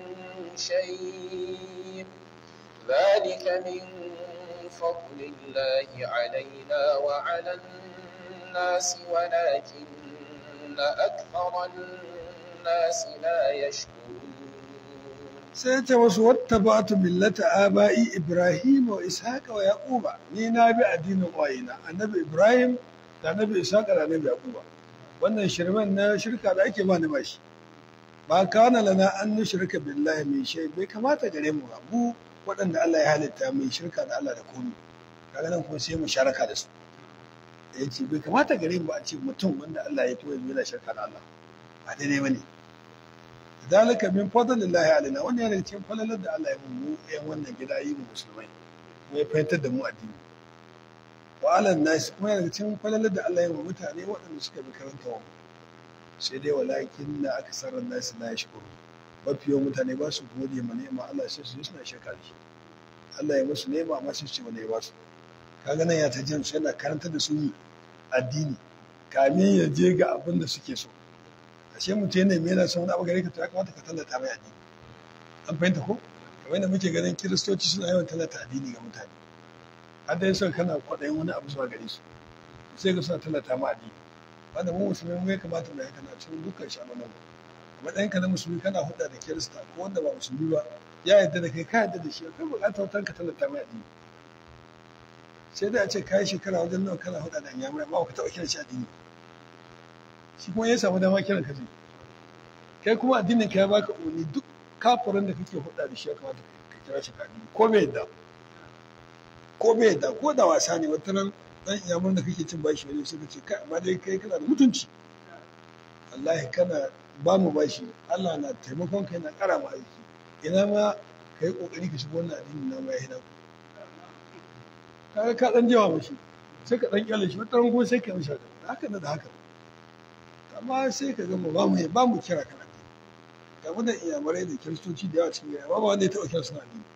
شيء ذلك من فضل الله علينا وعلى الناس ولكن أكثر الناس لا يشكرون sai ce wasu wata ba tu millata aba'i Ibrahim wa Ishaq wa Yaquba ni na bi addinin wayina annabi Ibrahim da annabi Ishaq da annabi Yaquba wannan shirman na shirka da ake ba ni bashi ba kana lana an nushrika billahi min shay bai kamata gare mu ba mu waɗanda Allah ya halitta mai shirka da Allah da komai kaga nan kuma sai mu sharaka da su yace bai kamata gare mu a ce mutum wanda Allah ya toye yana shirka da Allah ba daidai bane dalika min fadlillahi alaina wannan yana cikin falalar da Allah ya mu yan wannan gida yi mu musulmai mu ya fahimtar da mu addini wa alan nas kuma yana cikin falalar da Allah ya mu mutane waɗanda suka bi karanta wa sai dai walakin na aksarar nas la yashkuru mafiyan mutane ba su gode ma nema Allah sai su suna shirka da shi Allah ya musu nema amma sai su ce wani ya ba su kaga nan ya ta jin su yana karanta da su addini kamin ya je ga abin da suke so ashe mutum yana mai yana son wani abu gare ka to ya kamata ka tallata mai addini an fahimta ko kamar yadda muke ganin kiristoci suna yawan tallata addini ga mutane har da yasa kana kwaɗayin wani abu zuwa gare su sai ga suna tallata ma addini wanda mu musulmi mu ya kamata mu yi kana cikin dukkan sha'anin matsayin ka na musulmi kana hudda da kirista ko wanda ba musulmi ba ya yarda da kai ka yarda da shi akwai buƙatar wutar ka tallata mai addini sai dai a ce kayi shekara wajen nawa kana hudda da inyamurai ba ka taɓa kiran shi addini shi kuma ya samu dama kiran ka zai kai kuma addinin ka ya baka umarni duk kafirin da kake hudda da shi ya kamata ka kira shi addini ko bai yadda ko bai yadda ko da wasa ne wata nan dan iyamur da kake cin bashi wani suka ce kai amma dai kai kana da mutunci wallahi kana ba mu bashi Allah na taimakon kai na kara mu aiki ina ma kai kokari ka shigo wannan addini na mai hina kaga ka dan jawa mashi sai ka dan kyale shi wata ran kuma sai ka mishi haka da haka amma sai ka gama ba mu ba mu kira kan addini ga mu da iyamurai da kiristoci da yawa cikin gari ba wanda ya taɓa kira suna addini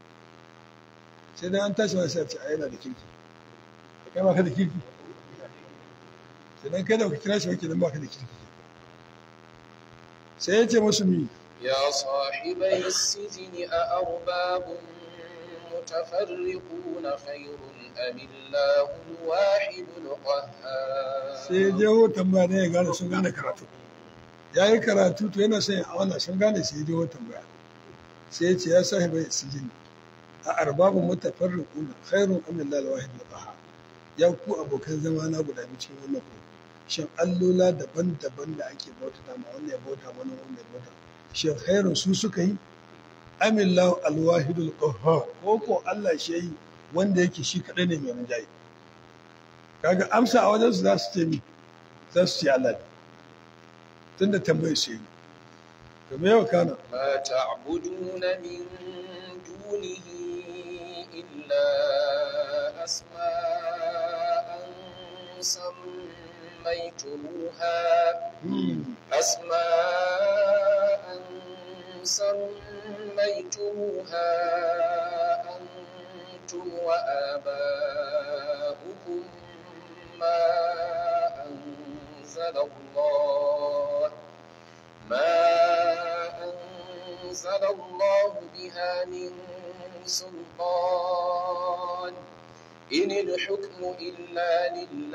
sai dai an tashi wani sai a ce a yana da kirki kai ba ka da kirki sai dan kai da ka kira shi wake dan ba ka da kirki sai ya ce musu mi يا صاحبي السجن أأرباب متفرقون خير أم الله الواحد القهار sai je hoton ba ne ya gane sun gane karatu ya yi karatu to yana son a wannan sun gane sai je hoton ba sai ya ce ya sahibai sijin a arbabun mutafarriquna khairun am lillahi alwahid alqahhar ya ku abokan zama na guda biyu cikin wannan ku shin allola daban-daban da ake bauta da ma wannan ya bauta wani wannan ya bauta shin khairun su suka yi am lillahi alwahid alqahhar ko ko Allah shi yi wanda yake shi kadai ne mai rinjaye kaga amsa a wajen su za su ce mi za su ce Allah tunda tambayar su yi to me yau kana ما تعبدون من دونه إلا أسماء سميتموها أسماء سميتموها أنتم وآباؤكم ما أنزل الله ما أنزل الله بها من سلطان إن الحكم إلا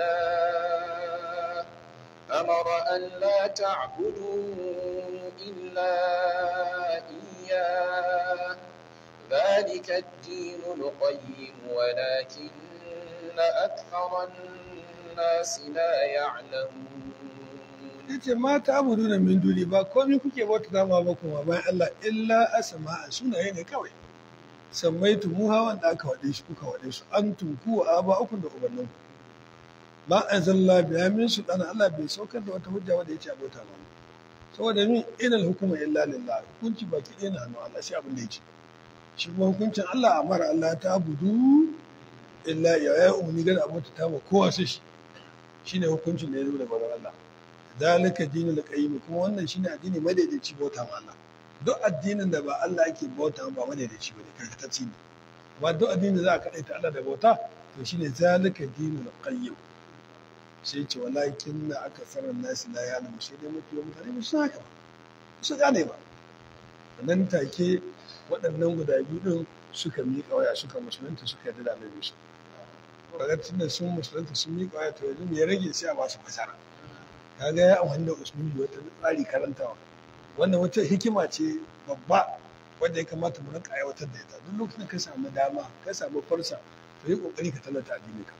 لله أمر أن لا تعبدوا إلا إياه ذلك الدين القيم ولكن أكثر الناس لا يعلمون yace ma ta abudu da min duni ba komai kuke bauta dama ba kuma bayan Allah illa asma'a sunaye ne kawai sammaitu muha wanda aka wade shi kuka wade su antum ku aba uku da ubannin ba anzalla biya min su dan Allah bai saukar da wata hujja wanda yace abota ba saboda min inal hukuma illa lillah hukunci baki ɗaya na hannu Allah shi abin da yake shi kuma hukuncin Allah amara Allah ta abudu illa ya ya umni ga abota ta ba kowa sai shi shine hukuncin da ya zo daga Allah dalika dinul qayyim kuma wannan shine addini madaidaici bauta ma Allah duk addinin da ba Allah yake bauta ba madaidaici bane karkatacci ne ba duk addinin da za a kadaita Allah da bauta to shine zalika dinul qayyim sai ce walakin na akasaran nasi la ya'lamu sai dai mafi mutane ba su haka ba su gane ba nan take waɗannan guda biyu din suka miƙa waya suka musulunta suka yarda da Annabi su kaga tunda sun musulunta sun miƙa waya to yanzu me ya rage sai a ba su fasara kaga ya amfani da usulubi wata tsari karantawa wannan wata hikima ce babba wanda ya kamata mu rinka aiwatar da ita duk lokacin ka samu dama ka samu farsa to yi kokari ka tallata addini ka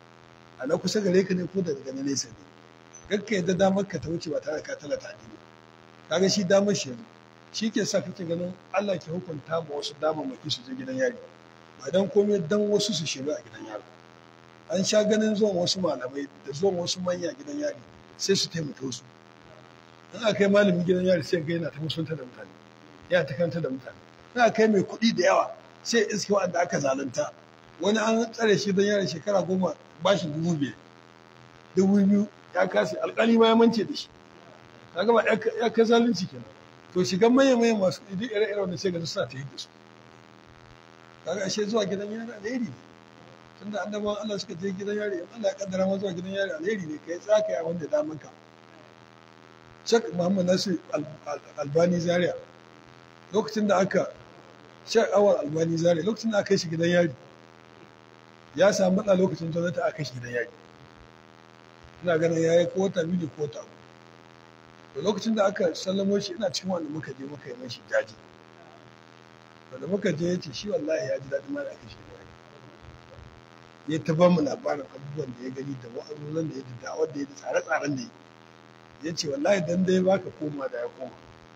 a na kusa gare ka ne ko daga na nesa ne gakka yadda damar ka ta wuce ba tare da ka tallata addini kaga shi damar shi yanzu shi ke sa kake ganin Allah ke hukunta ma wasu damammaki su je gidan yari ba dan komai dan wasu su shiga a gidan yari an sha ganin zuwan wasu malamai da zuwan wasu manya gidan yari sai su taimaka su in aka kai malamin gidan yari sai ga yana ta musunta da mutane yana ta kanta da mutane in aka kai mai kuɗi da yawa sai iske wanda aka zalunta wani an tsare shi don yari shekara goma ba shi dubu biyar dubu biyu ya kasa alƙali ma ya mance da shi kaga ba ya kai zalunci kenan to shigan maye maye masu idi ire-ire wanda sai ga suna ta yi da su kaga ashe zuwa gidan yari alheri ne tunda annabawan Allah suka je gidan yari in Allah ya kaddara ma zuwa gidan yari alheri ne kai tsaka ya wanda da manka Sheikh Muhammad Nasir Albani Zaria lokacin da aka Sheikh Awal Albani Zaria lokacin da aka kai shi gidan yari ya samu matsala lokacin gwamnati aka kai shi gidan yari ina ganin yayi kota biyu da kota uku to lokacin da aka sallamo shi ina cikin wanda muka je muka yi mashi jaji da muka je ya ce shi wallahi ya ji daɗin ma da aka shi ya ta ba mu labarin abubuwan da ya gani da wa'azozan da ya da da'awar da ya da tsare-tsaren da ya ya ce wallahi dan dai baka koma da ya koma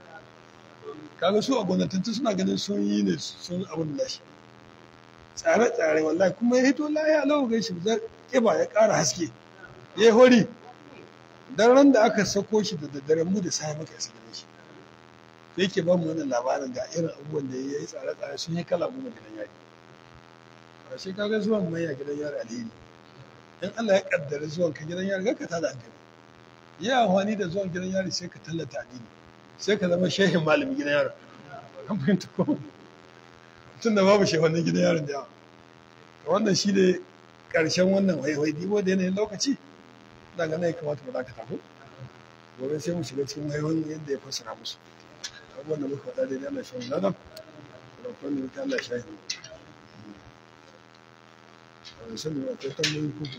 kaga su a gwamnatanci suna ganin sun yi ne sun abin da shi tsare-tsare wallahi kuma ya hito lahi a lau gaishe da kiba ya ƙara haske ya yi hori dan ran da aka sako shi da daddare mu da sai muka isa gare shi yake ba mu wannan labarin ga irin abubuwan da ya yi tsare-tsare sun yi kala goma gidan yaki a shi kaga zuwan mai a gidan yari alheri in Allah ya kaddara zuwan ka gidan yari ka tada hankali ya amfani da zuwan gidan yari sai ka tallata addini sai ka zama shehin malami gidan yari an fahimta ko tun da babu shehunan gidan yarin da yawa wannan shi ne karshen wannan waiwai dibo da yanayin lokaci daga nan ya kamata mu dakata ko gobe sai mu shiga cikin waiwai yadda ya fassara musu abubuwan da muka faɗa daidai Allah shi wani ladan da kwanin ta Allah shi ne sani a kai tambayin kuku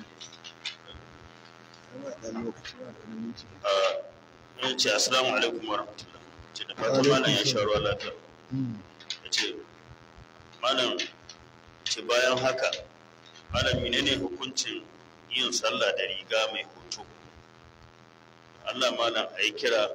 yana ɗan lokaci ba da minti ya ce assalamu alaikum wa rahmatullah ce da fatan malam ya sha ruwa lafiya ya ce malam ce bayan haka malam menene hukuncin yin sallah da riga mai hoto Allah malam a yi kira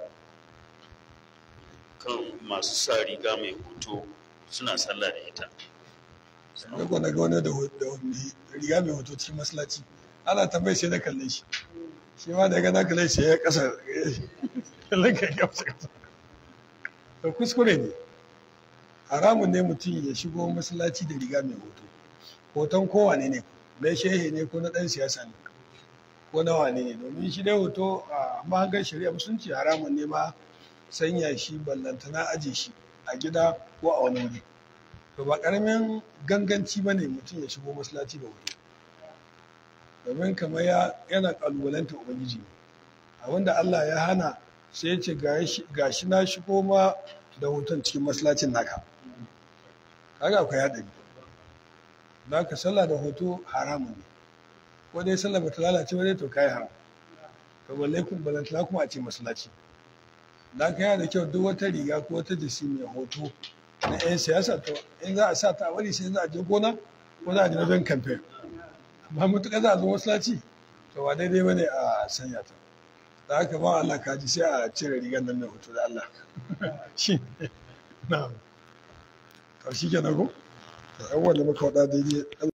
kan masu sa riga mai hoto suna sallah da ita Daga na ga wani da riga mai hoto cikin masallaci ana tambayi sai na kalle shi shi ma daga na kalle shi ya kasa kallon ka ya kasa kasa to kuskure ne haramun ne mutum ya shigo masallaci da riga mai hoto hoton kowane ne na shehe ne ko na ɗan siyasa ne ko na wane ne domin shi dai hoto a mahangar shari'a musulunci haramun ne ma sanya shi ballantana aje shi a gida ko a wani wuri to ba ƙaramin ganganci ba ne mutum ya shigo masallaci da hoto domin kamar yana ƙalubalanta ubangiji abinda Allah ya hana sai ya ce ga shi na shigo ma da hoton cikin masallacin naka kaga akwai haɗari da ka sallah da hoto haramun ne ko dai sallah ba ta lalace ba dai to kai haram to balle kun balantana kuma a ce masallaci da ka yana da kyau duk wata riga ko wata jisi mai hoto na 'yan siyasa to in za a sa ta a wani sai za a je gona ko za a je wajen kamfen amma mutuƙa za a zo masallaci to ba daidai ba ne a sanya ta da haka ba Allah kaji sai a cire rigar nan mai hoto da Allah shi na to shi kenan ko to yan wanda muka faɗa daidai